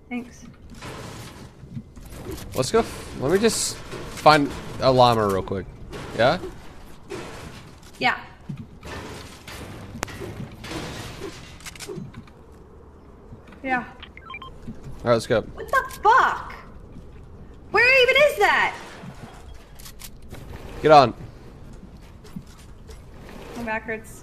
Thanks. Let's go. Let me just find a llama real quick. Yeah? Yeah. Yeah. Alright, let's go. What the fuck? Where even is that? Get on. My back hurts.